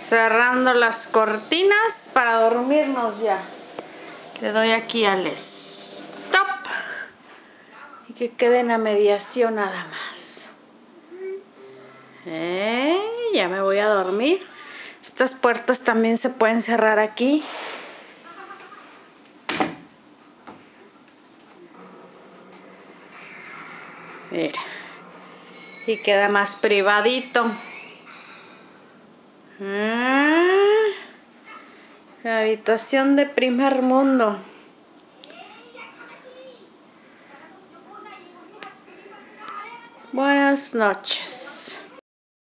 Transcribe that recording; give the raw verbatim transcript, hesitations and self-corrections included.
cerrando las cortinas para dormirnos ya. Le doy aquí al stop y que queden a mediación nada más. Eh, ya me voy a dormir. Estas puertas también se pueden cerrar aquí. Mira. Y queda más privadito. Ah, la habitación de primer mundo. Buenas noches.